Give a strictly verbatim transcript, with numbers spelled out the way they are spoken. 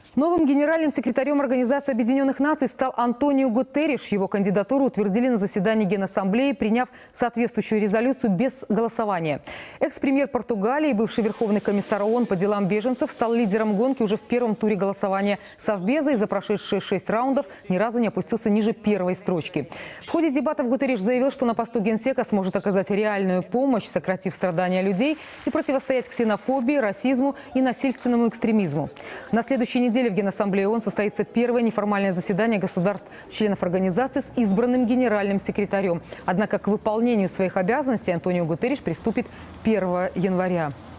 Новым генеральным секретарем Организации Объединенных Наций стал Антонио Гутерриш. Его кандидатуру утвердили на заседании Генассамблеи, приняв соответствующую резолюцию без голосования. Экс-премьер Португалии, бывший верховный комиссар ООН по делам беженцев, стал лидером гонки уже в первом туре голосования Совбеза и за прошедшие шесть раундов ни разу не опустился ниже первой строчки. В ходе дебатов Гутерриш заявил, что на посту генсека сможет оказать реальную помощь, сократив страдания людей и противостоять ксенофобии, расизму и насильственному экстремизму. На следующей неделе в Генассамблее ООН состоится первое неформальное заседание государств-членов организации с избранным генеральным секретарем. Однако к выполнению своих обязанностей Антонио Гутерриш приступит первого января.